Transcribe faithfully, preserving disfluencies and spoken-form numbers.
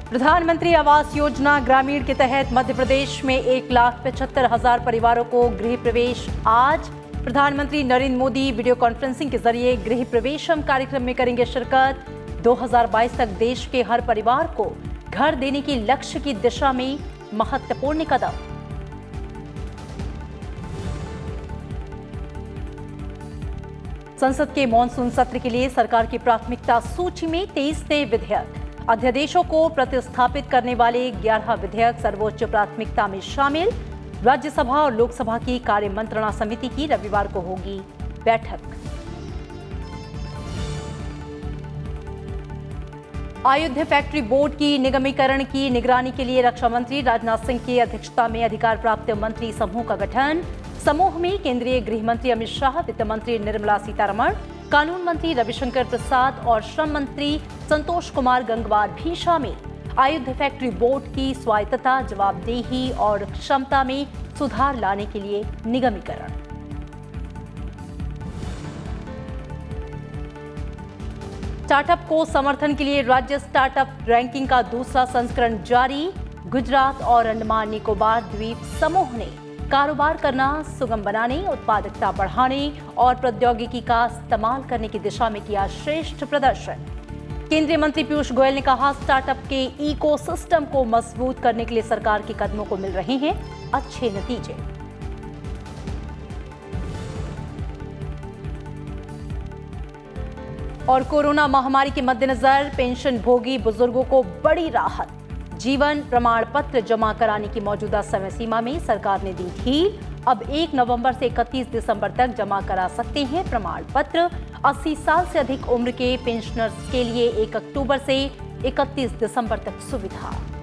प्रधानमंत्री आवास योजना ग्रामीण के तहत मध्य प्रदेश में एक लाख पचहत्तर हजार परिवारों को गृह प्रवेश आज। प्रधानमंत्री नरेंद्र मोदी वीडियो कॉन्फ्रेंसिंग के जरिए गृह प्रवेशम कार्यक्रम में करेंगे शिरकत। दो हज़ार बाईस तक देश के हर परिवार को घर देने की लक्ष्य की दिशा में महत्वपूर्ण कदम। संसद के मॉनसून सत्र के लिए सरकार की प्राथमिकता सूची में तेईस नए विधेयक। अध्यादेशों को प्रतिस्थापित करने वाले ग्यारह विधेयक सर्वोच्च प्राथमिकता में शामिल। राज्यसभा और लोकसभा की कार्य मंत्रणा समिति की रविवार को होगी बैठक। अयोध्या फैक्ट्री बोर्ड की निगमीकरण की निगरानी के लिए रक्षा मंत्री राजनाथ सिंह की अध्यक्षता में अधिकार प्राप्त मंत्री समूह का गठन। समूह में केंद्रीय गृह मंत्री अमित शाह, वित्त मंत्री निर्मला सीतारमण, कानून मंत्री रविशंकर प्रसाद और श्रम मंत्री संतोष कुमार गंगवार भी शामिल। अयोध्या फैक्ट्री बोर्ड की स्वायत्तता, जवाबदेही और क्षमता में सुधार लाने के लिए निगमीकरण। स्टार्टअप को समर्थन के लिए राज्य स्टार्टअप रैंकिंग का दूसरा संस्करण जारी। गुजरात और अंडमान निकोबार द्वीप समूह ने कारोबार करना सुगम बनाने, उत्पादकता बढ़ाने और प्रौद्योगिकी का इस्तेमाल करने की दिशा में किया श्रेष्ठ प्रदर्शन। केंद्रीय मंत्री पीयूष गोयल ने कहा, स्टार्टअप के इकोसिस्टम को मजबूत करने के लिए सरकार के कदमों को मिल रहे हैं अच्छे नतीजे। और कोरोना महामारी के मद्देनजर पेंशन भोगी बुजुर्गों को बड़ी राहत। जीवन प्रमाण पत्र जमा कराने की मौजूदा समय सीमा में सरकार ने दी ढील। अब एक नवंबर से इकतीस दिसंबर तक जमा करा सकते हैं प्रमाण पत्र। अस्सी साल से अधिक उम्र के पेंशनर्स के लिए एक अक्टूबर से इकतीस दिसंबर तक सुविधा।